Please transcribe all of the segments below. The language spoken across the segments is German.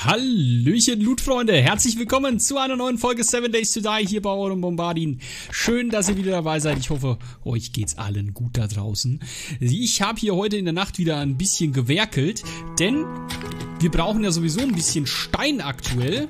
Hallöchen Loot-Freunde, herzlich willkommen zu einer neuen Folge 7 Days to Die hier bei eurem Bombardin. Schön, dass ihr wieder dabei seid. Ich hoffe, euch geht's allen gut da draußen. Ich habe hier heute in der Nacht wieder ein bisschen gewerkelt, denn wir brauchen ja sowieso ein bisschen Stein aktuell,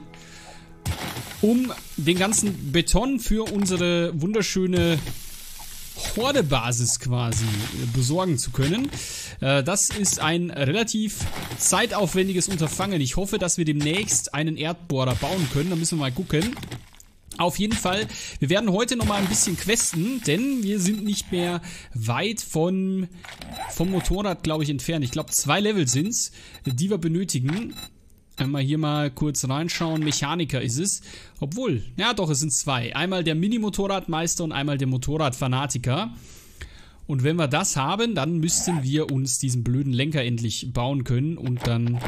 um den ganzen Beton für unsere wunderschöne Horde-Basis quasi besorgen zu können. Das ist ein relativ zeitaufwendiges Unterfangen. Ich hoffe, dass wir demnächst einen Erdbohrer bauen können. Da müssen wir mal gucken. Auf jeden Fall, wir werden heute nochmal ein bisschen questen, denn wir sind nicht mehr weit vom Motorrad, glaube ich, entfernt. Ich glaube, 2 Level sind es, die wir benötigen. Einmal hier mal kurz reinschauen. Mechaniker ist es. Obwohl, ja doch, es sind 2. Einmal der Mini-Motorradmeister und einmal der Motorradfanatiker. Und wenn wir das haben, dann müssten wir uns diesen blöden Lenker endlich bauen können. Und dann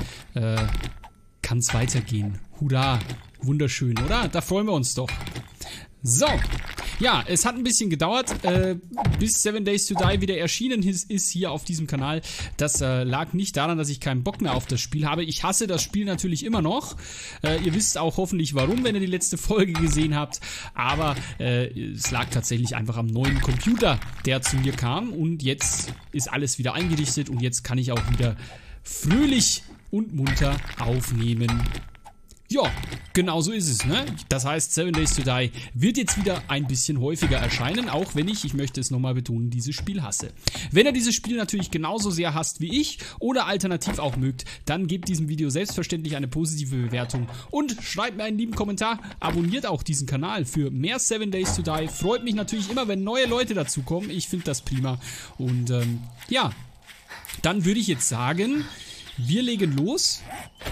kann es weitergehen. Hurra! Wunderschön, oder? Da freuen wir uns doch. So. Ja, es hat ein bisschen gedauert, bis 7 Days to Die wieder erschienen ist hier auf diesem Kanal. Das lag nicht daran, dass ich keinen Bock mehr auf das Spiel habe. Ich hasse das Spiel natürlich immer noch. Ihr wisst auch hoffentlich warum, wenn ihr die letzte Folge gesehen habt. Aber es lag tatsächlich einfach am neuen Computer, der zu mir kam. Und jetzt ist alles wieder eingerichtet und jetzt kann ich auch wieder fröhlich und munter aufnehmen. Ja, genau so ist es, ne? Das heißt, 7 Days to Die wird jetzt wieder ein bisschen häufiger erscheinen, auch wenn ich möchte es nochmal betonen, dieses Spiel hasse. Wenn ihr dieses Spiel natürlich genauso sehr hasst wie ich oder alternativ auch mögt, dann gebt diesem Video selbstverständlich eine positive Bewertung und schreibt mir einen lieben Kommentar. Abonniert auch diesen Kanal für mehr 7 Days to Die. Freut mich natürlich immer, wenn neue Leute dazukommen. Ich finde das prima. Und ja, dann würde ich jetzt sagen, wir legen los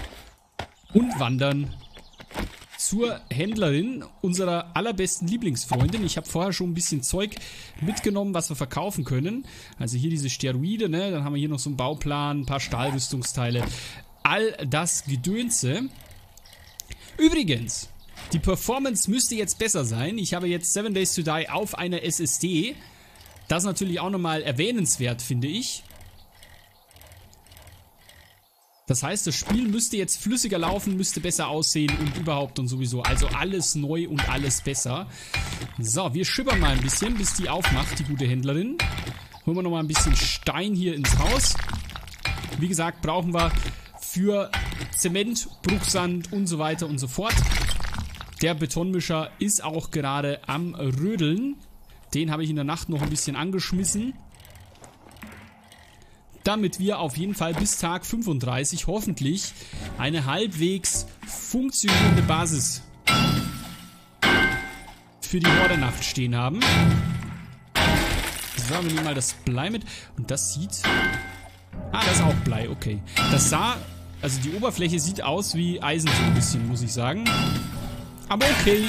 und wandern zur Händlerin unserer allerbesten Lieblingsfreundin. Ich habe vorher schon ein bisschen Zeug mitgenommen, was wir verkaufen können. Also hier diese Steroide, ne? Dann haben wir hier noch so einen Bauplan, ein paar Stahlrüstungsteile. All das Gedönse. Übrigens, die Performance müsste jetzt besser sein. Ich habe jetzt 7 Days to Die auf einer SSD. Das ist natürlich auch nochmal erwähnenswert, finde ich. Das heißt, das Spiel müsste jetzt flüssiger laufen, müsste besser aussehen und überhaupt und sowieso. Also alles neu und alles besser. So, wir schippern mal ein bisschen, bis die aufmacht, die gute Händlerin. Holen wir nochmal ein bisschen Stein hier ins Haus. Wie gesagt, brauchen wir für Zement, Bruchsand und so weiter und so fort. Der Betonmischer ist auch gerade am Rödeln. Den habe ich in der Nacht noch ein bisschen angeschmissen, damit wir auf jeden Fall bis Tag 35 hoffentlich eine halbwegs funktionierende Basis für die Horde-Nacht stehen haben. So, wir nehmen mal das Blei mit. Und das sieht... Ah, das ist auch Blei, okay. Das sah... Also die Oberfläche sieht aus wie Eisen so ein bisschen, muss ich sagen. Aber okay.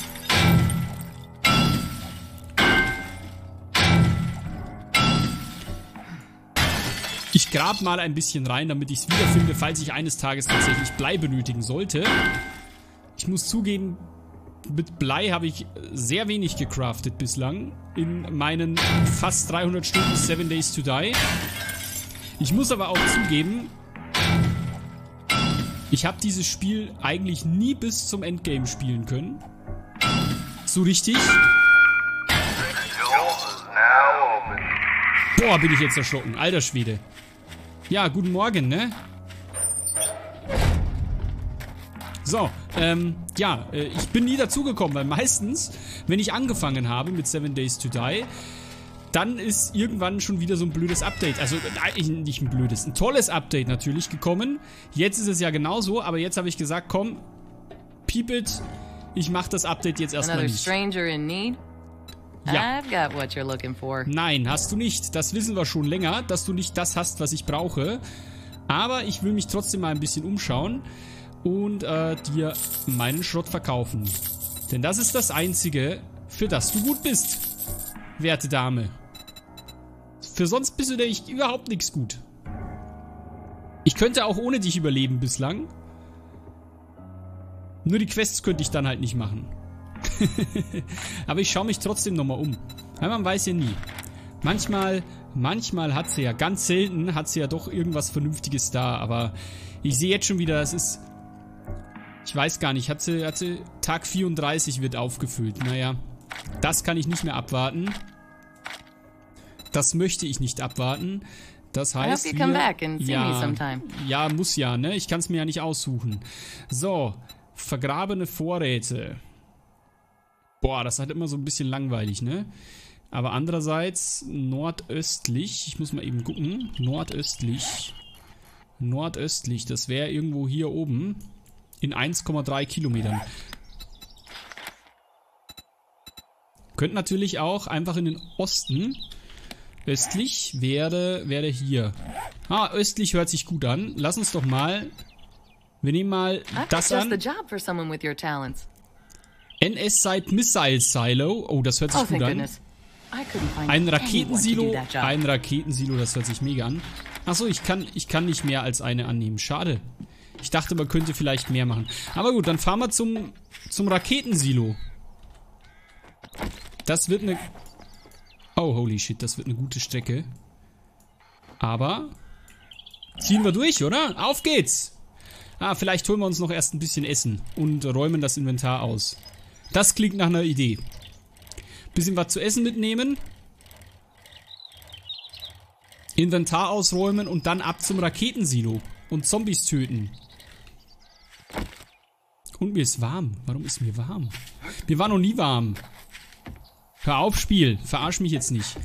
Ich grab mal ein bisschen rein, damit ich es wiederfinde, falls ich eines Tages tatsächlich Blei benötigen sollte. Ich muss zugeben, mit Blei habe ich sehr wenig gecraftet bislang in meinen fast 300 Stunden 7 Days to Die. Ich muss aber auch zugeben, ich habe dieses Spiel eigentlich nie bis zum Endgame spielen können. So richtig. Boah, bin ich jetzt erschrocken. Alter Schwede. Ja, guten Morgen, ne? So, ja, ich bin nie dazugekommen, weil meistens, wenn ich angefangen habe mit 7 Days to Die, dann ist irgendwann schon wieder so ein blödes Update, also nicht ein blödes, ein tolles Update natürlich gekommen. Jetzt ist es ja genauso, aber jetzt habe ich gesagt, komm, piep it, ich mache das Update jetzt erstmal nicht. Ja. I've got what you're looking for. Nein, hast du nicht. Das wissen wir schon länger, dass du nicht das hast, was ich brauche. Aber ich will mich trotzdem mal ein bisschen umschauen und dir meinen Schrott verkaufen. Denn das ist das Einzige, für das du gut bist, werte Dame. Für sonst bist du nämlich überhaupt nichts gut. Ich könnte auch ohne dich überleben bislang. Nur die Quests könnte ich dann halt nicht machen. Aber ich schaue mich trotzdem nochmal um. Weil man weiß ja nie. Manchmal hat sie ja, ganz selten hat sie ja doch irgendwas Vernünftiges da. Aber ich sehe jetzt schon wieder, es ist Ich weiß gar nicht, hatte Tag 34 wird aufgefüllt. Naja, das kann ich nicht mehr abwarten. Das möchte ich nicht abwarten. Das heißt, ja, muss ja, ne? Ich kann es mir ja nicht aussuchen. So, vergrabene Vorräte. Boah, das hat immer so ein bisschen langweilig, ne? Aber andererseits nordöstlich, ich muss mal eben gucken, nordöstlich, das wäre irgendwo hier oben in 1,3 Kilometern. Könnt natürlich auch einfach in den Osten. Östlich wäre hier. Ah, östlich hört sich gut an. Lass uns doch mal. Wir nehmen mal das an. NS-Site Missile Silo. Oh, das hört sich gut an. Ein Raketensilo. Ein Raketensilo, das hört sich mega an. Achso, ich kann nicht mehr als eine annehmen. Schade. Ich dachte, man könnte vielleicht mehr machen. Aber gut, dann fahren wir zum Raketensilo. Das wird eine... Oh, holy shit, das wird eine gute Strecke. Aber ziehen wir durch, oder? Auf geht's! Ah, vielleicht holen wir uns noch erst ein bisschen Essen und räumen das Inventar aus. Das klingt nach einer Idee. Bisschen was zu essen mitnehmen. Inventar ausräumen und dann ab zum Raketensilo. Und Zombies töten. Und mir ist warm. Warum ist mir warm? Mir war noch nie warm. Hör auf, Spiel. Verarsch mich jetzt nicht.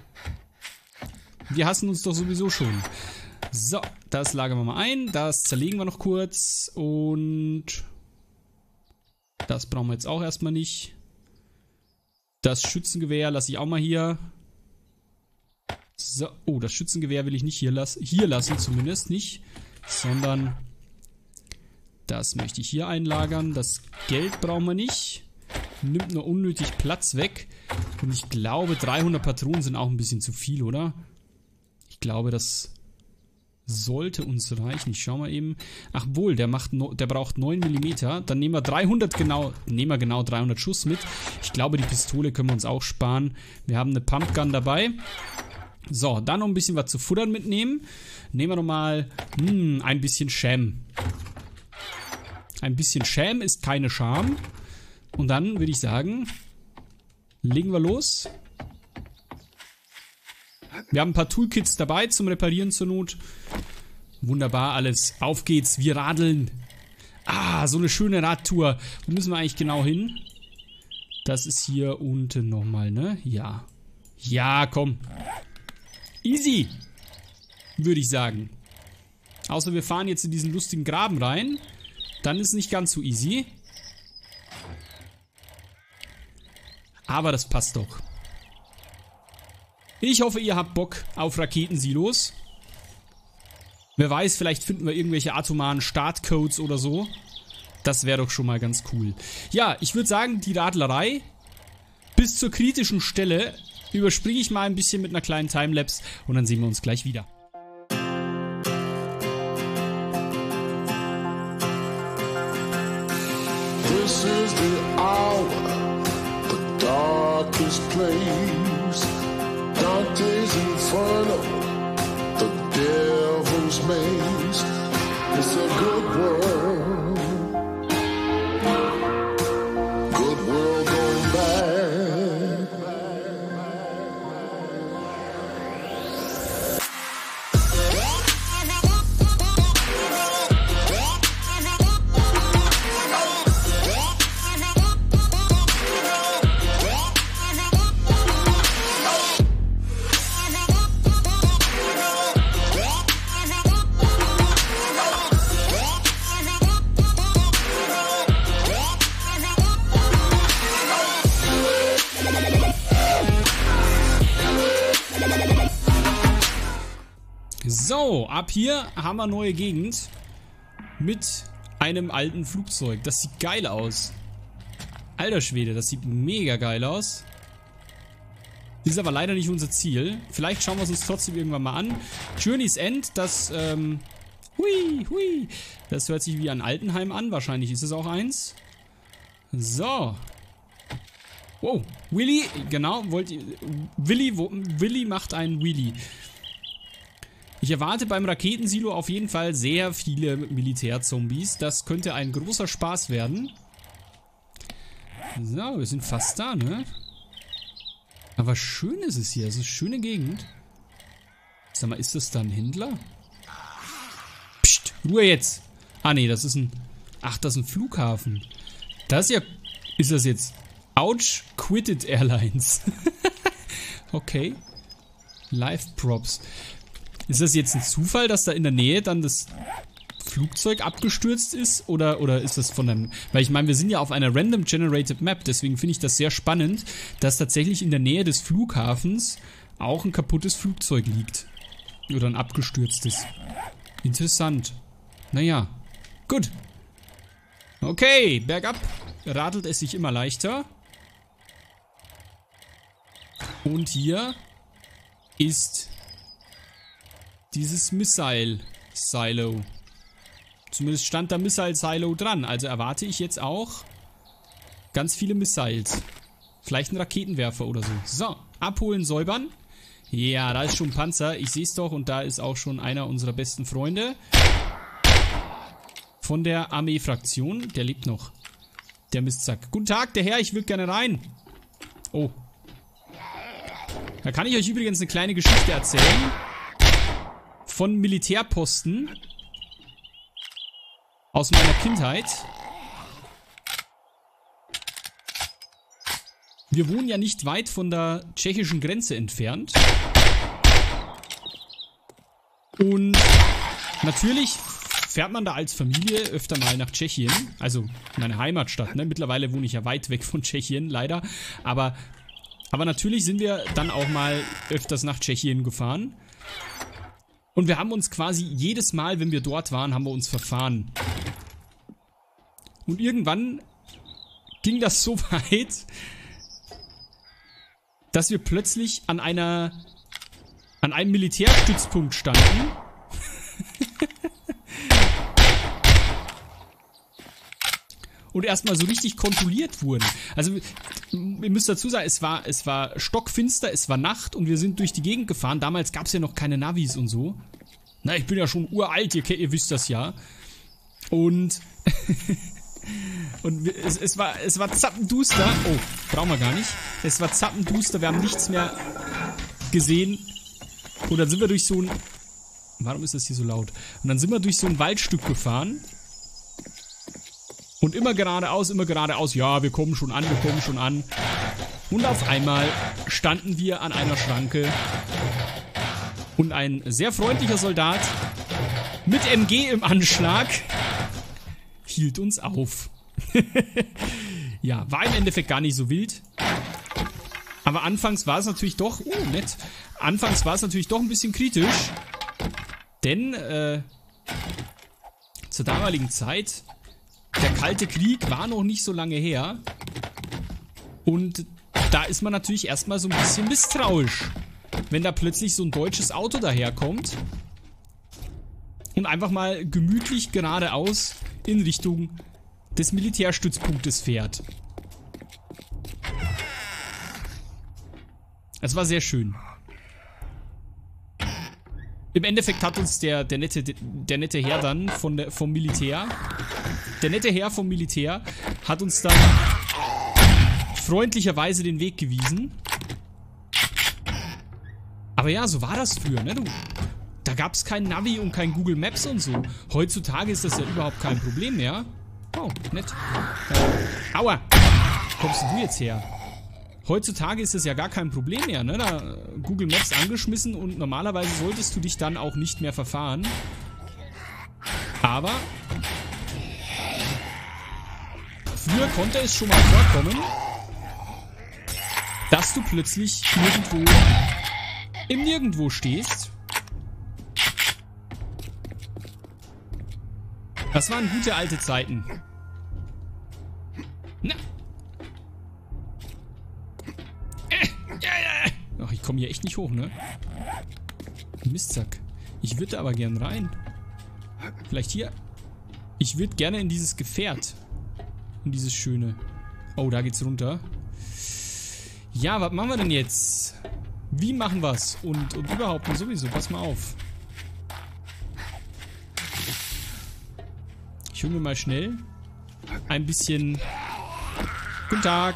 Wir hassen uns doch sowieso schon. So, das lagern wir mal ein. Das zerlegen wir noch kurz. Und das brauchen wir jetzt auch erstmal nicht. Das Schützengewehr lasse ich auch mal hier. So, oh, das Schützengewehr will ich nicht hier lassen, zumindest nicht. Sondern das möchte ich hier einlagern. Das Geld brauchen wir nicht. Nimmt nur unnötig Platz weg. Und ich glaube, 300 Patronen sind auch ein bisschen zu viel, oder? Ich glaube, das sollte uns reichen. Ich schau mal eben. Ach wohl, der braucht 9 mm. Dann nehmen wir 300 genau 300 Schuss mit. Ich glaube, die Pistole können wir uns auch sparen. Wir haben eine Pumpgun dabei. So, dann noch ein bisschen was zu futtern mitnehmen. Nehmen wir nochmal ein bisschen Sham. Ein bisschen Sham ist keine Scham. Und dann würde ich sagen, legen wir los. Wir haben ein paar Toolkits dabei zum Reparieren zur Not. Wunderbar alles. Auf geht's, wir radeln. Ah, so eine schöne Radtour. Wo müssen wir eigentlich genau hin? Das ist hier unten nochmal, ne? Ja. Ja, komm. Easy, würde ich sagen. Außer wir fahren jetzt in diesen lustigen Graben rein. Dann ist es nicht ganz so easy. Aber das passt doch. Ich hoffe, ihr habt Bock auf Raketensilos. Wer weiß, vielleicht finden wir irgendwelche atomaren Startcodes oder so. Das wäre doch schon mal ganz cool. Ja, ich würde sagen, die Radlerei bis zur kritischen Stelle überspringe ich mal ein bisschen mit einer kleinen Timelapse und dann sehen wir uns gleich wieder. This is the hour, the darkest place. Dante's Inferno, the devil's maze. It's a good world, good world going bad. So, ab hier haben wir neue Gegend mit einem alten Flugzeug. Das sieht geil aus. Alter Schwede, das sieht mega geil aus. Ist aber leider nicht unser Ziel. Vielleicht schauen wir es uns trotzdem irgendwann mal an. Journey's End, das, hui. Das hört sich wie ein Altenheim an. Wahrscheinlich ist es auch eins. So. Wow, Willy, genau, Willy macht einen Wheelie. Ich erwarte beim Raketensilo auf jeden Fall sehr viele Militärzombies. Das könnte ein großer Spaß werden. So, wir sind fast da, ne? Aber schön ist es hier. Es ist eine schöne Gegend. Sag mal, ist das da ein Händler? Psst, Ruhe jetzt. Ah, nee, das ist ein... Ach, das ist ein Flughafen. Das ist ja... Ist das jetzt... Ouch, quitted Airlines. Okay. Live Props. Ist das jetzt ein Zufall, dass da in der Nähe dann das Flugzeug abgestürzt ist? Oder ist das von einem... Weil ich meine, wir sind ja auf einer Random Generated Map. Deswegen finde ich das sehr spannend, dass tatsächlich in der Nähe des Flughafens auch ein kaputtes Flugzeug liegt. Oder ein abgestürztes. Interessant. Naja. Gut. Okay, bergab radelt es sich immer leichter. Und hier ist dieses Missile-Silo. Zumindest stand da Missile-Silo dran. Also erwarte ich jetzt auch ganz viele Missiles. Vielleicht ein Raketenwerfer oder so. So, abholen, säubern. Ja, da ist schon ein Panzer. Ich sehe es doch. Und da ist auch schon einer unserer besten Freunde. Von der Armee-Fraktion. Der lebt noch. Der Mistsack. Guten Tag, der Herr. Ich will gerne rein. Oh. Da kann ich euch übrigens eine kleine Geschichte erzählen. Von Militärposten. Aus meiner Kindheit. Wir wohnen ja nicht weit von der tschechischen Grenze entfernt. Und natürlich fährt man da als Familie öfter mal nach Tschechien. Also meine Heimatstadt, ne? Mittlerweile wohne ich ja weit weg von Tschechien, leider. Aber natürlich sind wir dann auch mal öfters nach Tschechien gefahren. Und wir haben uns quasi jedes Mal, wenn wir dort waren, haben wir uns verfahren. Und irgendwann ging das so weit, dass wir plötzlich an einem Militärstützpunkt standen. Und erstmal so richtig kontrolliert wurden. Also, ihr müsst dazu sagen, es war stockfinster, es war Nacht und wir sind durch die Gegend gefahren. Damals gab es ja noch keine Navis und so. Na, ich bin ja schon uralt, ihr wisst das ja. Und und es war zappenduster. Oh, brauchen wir gar nicht. Es war zappenduster, wir haben nichts mehr gesehen. Und dann sind wir durch so ein... Warum ist das hier so laut? Und dann sind wir durch so ein Waldstück gefahren. Und immer geradeaus. Ja, wir kommen schon an. Und auf einmal standen wir an einer Schranke. Und ein sehr freundlicher Soldat mit MG im Anschlag hielt uns auf. Ja, war im Endeffekt gar nicht so wild. Aber anfangs war es natürlich doch... Oh, nett. Anfangs war es natürlich doch ein bisschen kritisch. Denn, zur damaligen Zeit... Der Kalte Krieg war noch nicht so lange her. Und da ist man natürlich erstmal so ein bisschen misstrauisch. Wenn da plötzlich so ein deutsches Auto daherkommt. Und einfach mal gemütlich geradeaus in Richtung des Militärstützpunktes fährt. Es war sehr schön. Im Endeffekt hat uns der nette Herr dann vom Militär... Der nette Herr vom Militär hat uns dann freundlicherweise den Weg gewiesen. Aber ja, so war das früher, ne? Da gab es kein Navi und kein Google Maps und so. Heutzutage ist das ja überhaupt kein Problem mehr. Oh, nett. Aua! Wo kommst du jetzt her? Heutzutage ist das ja gar kein Problem mehr, ne? Da Google Maps angeschmissen und normalerweise solltest du dich dann auch nicht mehr verfahren. Aber... Früher konnte es schon mal vorkommen, dass du plötzlich irgendwo im Nirgendwo stehst. Das waren gute alte Zeiten. Na. Ach, ich komme hier echt nicht hoch, ne? Mistsack. Ich würde aber gern rein. Vielleicht hier. Ich würde gerne in dieses Gefährt. In dieses schöne. Oh, da geht's runter. Ja, was machen wir denn jetzt? Wie machen wir's? Und überhaupt und sowieso. Pass mal auf. Ich hole mir mal schnell ein bisschen... Guten Tag.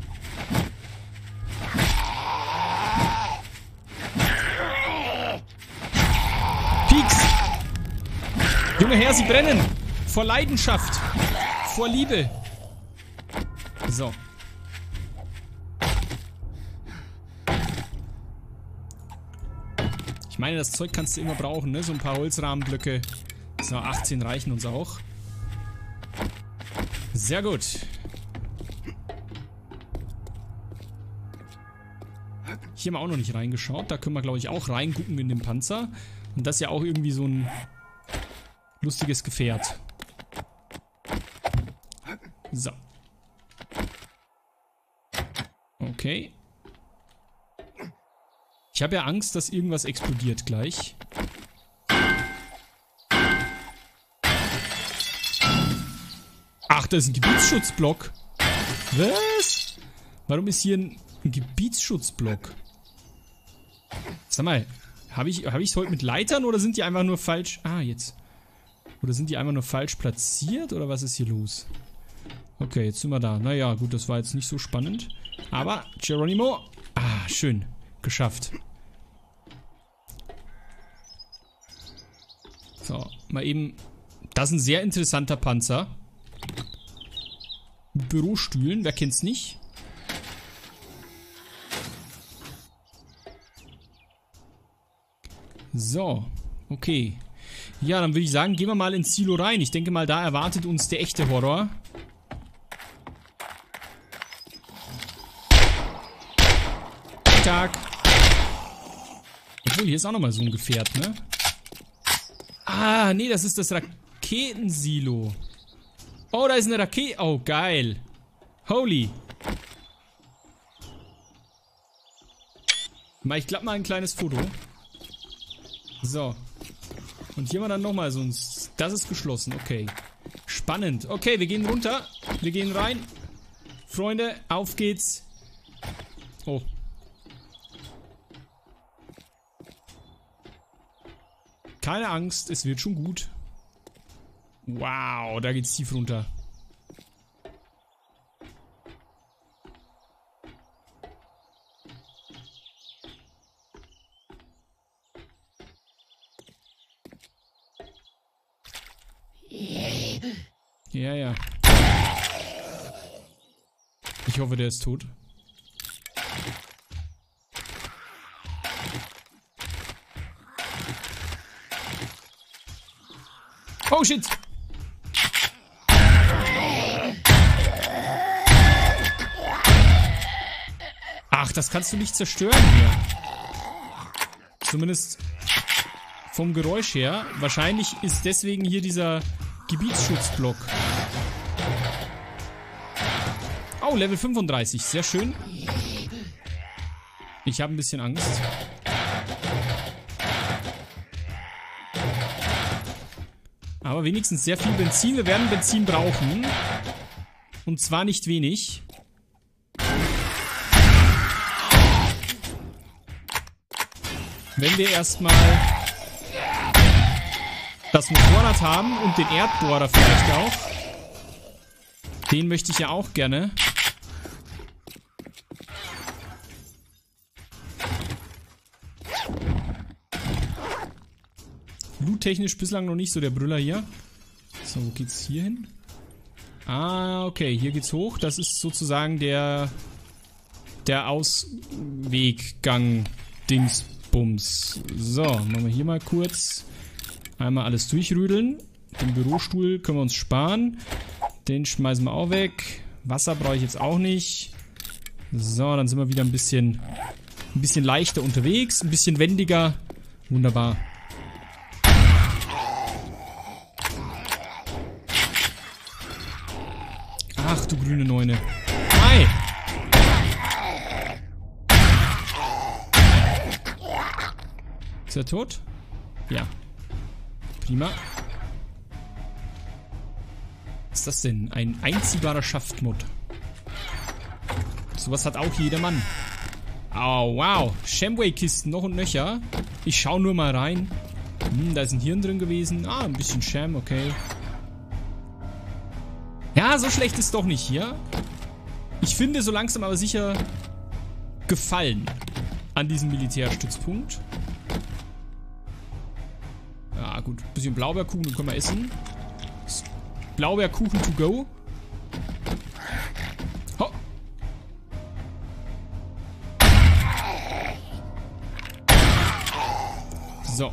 Pieks. Junge Herr, Sie brennen. Vor Leidenschaft. Vor Liebe. So. Ich meine, das Zeug kannst du immer brauchen, ne? So ein paar Holzrahmenblöcke. So, 18 reichen uns auch. Sehr gut. Hier haben wir auch noch nicht reingeschaut. Da können wir, glaube ich, auch reingucken in den Panzer. Und das ist ja auch irgendwie so ein lustiges Gefährt. So. Okay. Ich habe ja Angst, dass irgendwas explodiert gleich. Ach, das ist ein Gebietsschutzblock. Was? Warum ist hier ein Gebietsschutzblock? Sag mal, habe ich es heute mit Leitern oder sind die einfach nur falsch... Ah, jetzt. Oder sind die einfach nur falsch platziert oder was ist hier los? Okay, jetzt sind wir da. Naja, gut, das war jetzt nicht so spannend. Aber, Geronimo. Ah, schön. Geschafft. So, mal eben... Das ist ein sehr interessanter Panzer. Mit Bürostühlen, wer kennt's nicht? So, okay. Ja, dann würde ich sagen, gehen wir mal ins Silo rein. Ich denke mal, da erwartet uns der echte Horror. Guten Tag. Obwohl, hier ist auch nochmal so ein Gefährt, ne? Ah, nee, das ist das Raketensilo. Oh, da ist eine Rakete. Oh, geil. Holy. Ich klappe mal ein kleines Foto. So. Und hier haben wir dann nochmal so ein... Das ist geschlossen, okay. Spannend. Okay, wir gehen runter. Wir gehen rein. Freunde, auf geht's. Oh. Keine Angst, es wird schon gut. Wow, da geht's tief runter. Ja, ja. Ich hoffe, der ist tot. Oh, shit! Ach, das kannst du nicht zerstören hier. Zumindest vom Geräusch her. Wahrscheinlich ist deswegen hier dieser Gebietsschutzblock. Oh, Level 35. Sehr schön. Ich habe ein bisschen Angst. Aber wenigstens sehr viel Benzin. Wir werden Benzin brauchen. Und zwar nicht wenig. Wenn wir erstmal das Motorrad haben und den Erdbohrer vielleicht auch. Den möchte ich ja auch gerne. Loot-technisch bislang noch nicht so der Brüller hier. So, wo geht's hier hin? Ah, okay, hier geht's hoch. Das ist sozusagen der Ausweggang-Dingsbums. So, machen wir hier mal kurz einmal alles durchrüdeln. Den Bürostuhl können wir uns sparen. Den schmeißen wir auch weg. Wasser brauche ich jetzt auch nicht. So, dann sind wir wieder ein bisschen leichter unterwegs. Ein bisschen wendiger. Wunderbar. Ach du grüne Neune. Hi! Ist er tot? Ja. Prima. Was ist das denn? Ein einziehbarer Schaftmod. Sowas hat auch jeder Mann. Oh, wow. Shamway-Kisten noch und nöcher. Ich schau nur mal rein. Da ist ein Hirn drin gewesen. Ah, ein bisschen Sham, okay. Ja, so schlecht ist doch nicht hier. Ich finde so langsam aber sicher Gefallen an diesem Militärstützpunkt. Ja gut, bisschen Blaubeerkuchen können wir essen. Blaubeerkuchen to go. Ho. So.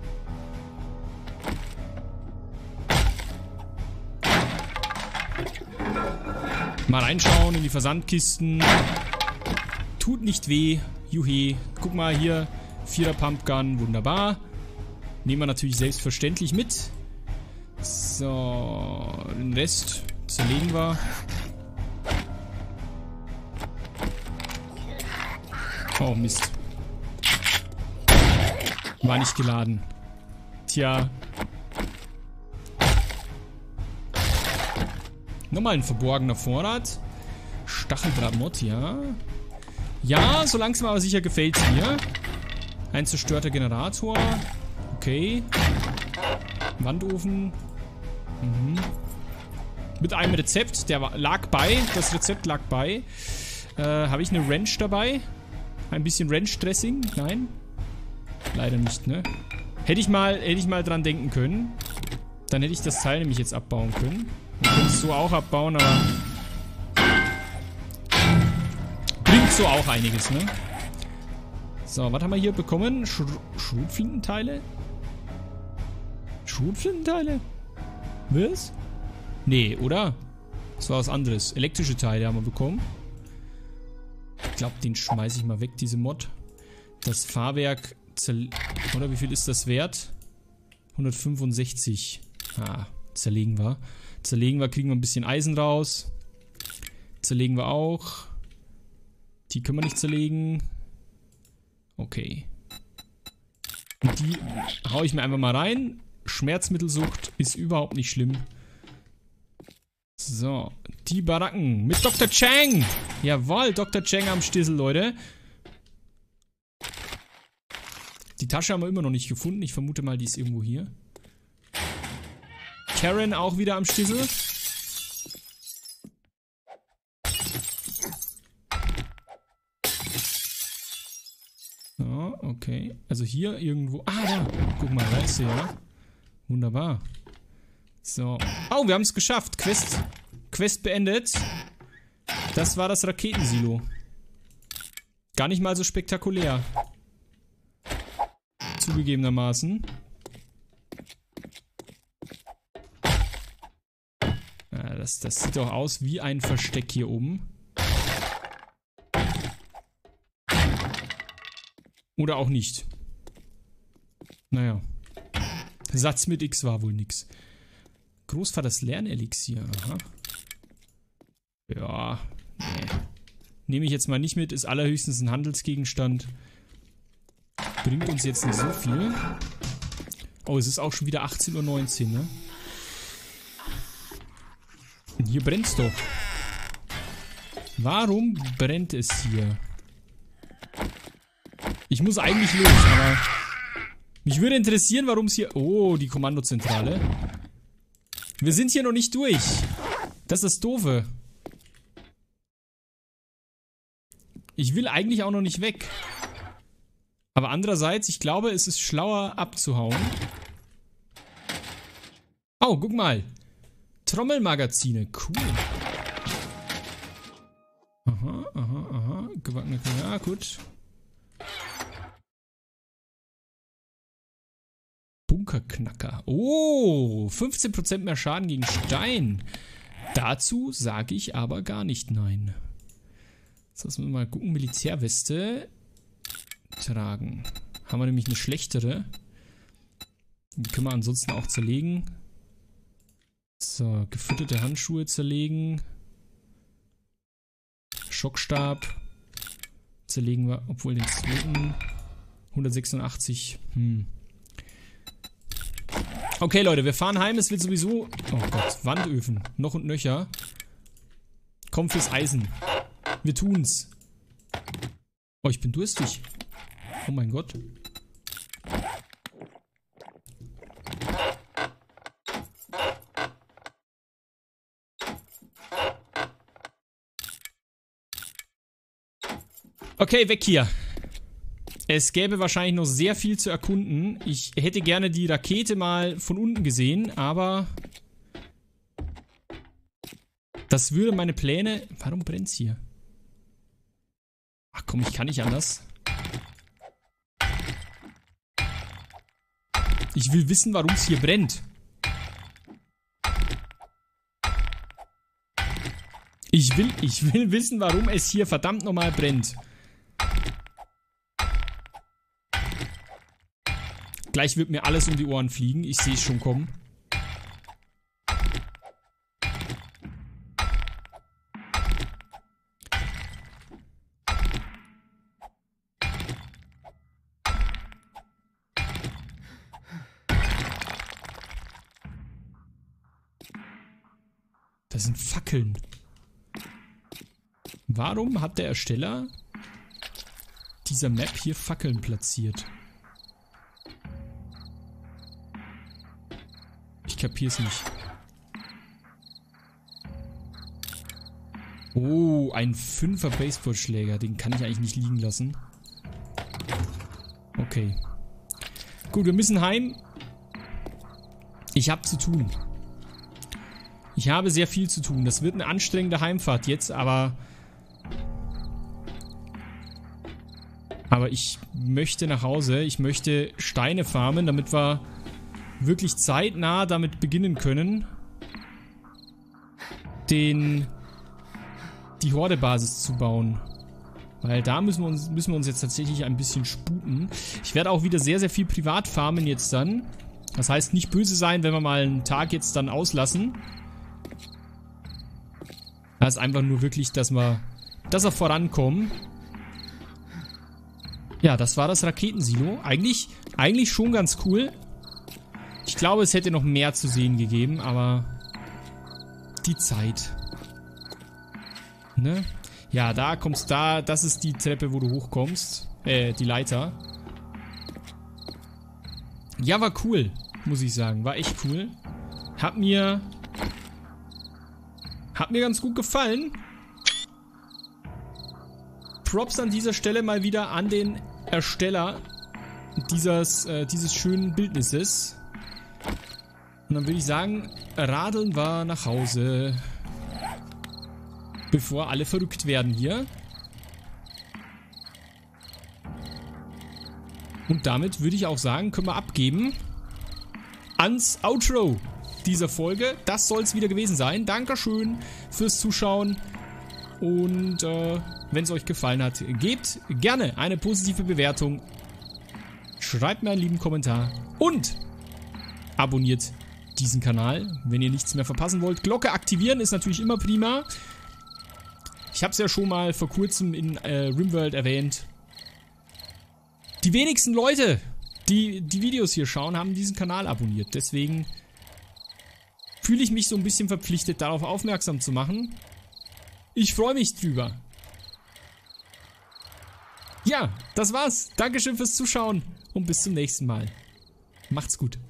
Mal reinschauen in die Versandkisten. Tut nicht weh. Juhe. Guck mal hier. 4er Pumpgun. Wunderbar. Nehmen wir natürlich selbstverständlich mit. So. Den Rest zerlegen wir. Oh Mist. War nicht geladen. Tja. Nochmal ein verborgener Vorrat. Stacheldrahtmod, ja. Ja, so langsam aber sicher gefällt es mir. Ein zerstörter Generator. Okay. Wandofen. Mhm. Mit einem Rezept. Der lag bei. Das Rezept lag bei. Habe ich eine Wrench dabei? Ein bisschen Wrench-Dressing? Nein? Leider nicht, ne? Hätte ich mal dran denken können. Dann hätte ich das Teil nämlich jetzt abbauen können. Wir können es so auch abbauen, aber bringt so auch einiges, ne? So, was haben wir hier bekommen? Schrotflintenteile? Schrotflintenteile? Was? Nee, oder? Das war was anderes. Elektrische Teile haben wir bekommen. Ich glaube, den schmeiße ich mal weg, diese Mod. Das Fahrwerk... Oder wie viel ist das wert? 165. Ah, zerlegen wir. Zerlegen wir, kriegen wir ein bisschen Eisen raus. Zerlegen wir auch. Die können wir nicht zerlegen. Okay. Und die hau ich mir einfach mal rein. Schmerzmittelsucht ist überhaupt nicht schlimm. So, die Baracken mit Dr. Chang. Jawohl, Dr. Chang am Stissel, Leute. Die Tasche haben wir immer noch nicht gefunden. Ich vermute mal, die ist irgendwo hier. Karen auch wieder am Stissel. So, okay. Also hier irgendwo... Ah, da. Guck mal, da ist sie, ja. Wunderbar. So. Oh, wir haben es geschafft. Quest beendet. Das war das Raketensilo. Gar nicht mal so spektakulär. Zugegebenermaßen. Ja, das sieht doch aus wie ein Versteck hier oben. Oder auch nicht. Naja. Satz mit X war wohl nix. Großvaters Lernelixier. Aha. Ja. Nee. Nehme ich jetzt mal nicht mit. Ist allerhöchstens ein Handelsgegenstand. Bringt uns jetzt nicht so viel. Oh, es ist auch schon wieder 18:19 Uhr, ne? Und hier brennt's doch. Warum brennt es hier? Ich muss eigentlich los, aber... Mich würde interessieren, warum es hier... Oh, die Kommandozentrale. Wir sind hier noch nicht durch. Das ist das Doofe. Ich will eigentlich auch noch nicht weg. Aber andererseits, ich glaube, es ist schlauer abzuhauen. Oh, guck mal. Trommelmagazine, cool. Aha, aha, aha. Gewackene, ja, gut. Bunkerknacker. Oh, 15% mehr Schaden gegen Stein. Dazu sage ich aber gar nicht nein. Jetzt lassen wir mal gucken. Militärweste tragen. Haben wir nämlich eine schlechtere. Die können wir ansonsten auch zerlegen. So, gefütterte Handschuhe zerlegen. Schockstab. Zerlegen wir, obwohl den zweiten 186. Okay, Leute, wir fahren heim. Es wird sowieso... Oh Gott, Wandöfen. Noch und nöcher. Komm fürs Eisen. Wir tun's. Oh, ich bin durstig. Oh mein Gott. Okay, weg hier. Es gäbe wahrscheinlich noch sehr viel zu erkunden. Ich hätte gerne die Rakete mal von unten gesehen, aber das würde meine Pläne... Warum brennt's hier? Ach komm, ich kann nicht anders. Ich will wissen, warum es hier brennt. Ich will wissen, warum es hier verdammt nochmal brennt. Gleich wird mir alles um die Ohren fliegen. Ich sehe es schon kommen. Das sind Fackeln. Warum hat der Ersteller dieser Map hier Fackeln platziert? Ich kapier's nicht. Oh, ein 5er Baseballschläger. Den kann ich eigentlich nicht liegen lassen. Okay. Gut, wir müssen heim. Ich habe zu tun. Ich habe sehr viel zu tun. Das wird eine anstrengende Heimfahrt jetzt, aber ich möchte nach Hause. Ich möchte Steine farmen, damit wir wirklich zeitnah damit beginnen können, die Horde-Basis zu bauen. Weil da müssen wir uns jetzt tatsächlich ein bisschen sputen. Ich werde auch wieder sehr, sehr viel privat farmen jetzt dann. Das heißt, nicht böse sein, wenn wir mal einen Tag jetzt dann auslassen. Das ist einfach nur wirklich, dass wir vorankommen. Ja, das war das Raketensilo. Eigentlich schon ganz cool. Ich glaube, es hätte noch mehr zu sehen gegeben, aber die Zeit. Ne? Ja, da kommst du, das ist die Treppe, wo du hochkommst. Die Leiter. Ja, war cool, muss ich sagen. War echt cool. Hat mir ganz gut gefallen. Props an dieser Stelle mal wieder an den Ersteller dieses schönen Bildnisses. Und dann würde ich sagen, radeln wir nach Hause. Bevor alle verrückt werden hier. Und damit würde ich auch sagen, können wir abgeben ans Outro dieser Folge. Das soll es wieder gewesen sein. Dankeschön fürs Zuschauen. Und wenn es euch gefallen hat, gebt gerne eine positive Bewertung. Schreibt mir einen lieben Kommentar. Und abonniert diesen Kanal, wenn ihr nichts mehr verpassen wollt. Glocke aktivieren ist natürlich immer prima. Ich habe es ja schon mal vor kurzem in RimWorld erwähnt. Die wenigsten Leute, die die Videos hier schauen, haben diesen Kanal abonniert. Deswegen fühle ich mich so ein bisschen verpflichtet, darauf aufmerksam zu machen. Ich freue mich drüber. Ja, das war's. Dankeschön fürs Zuschauen und bis zum nächsten Mal. Macht's gut.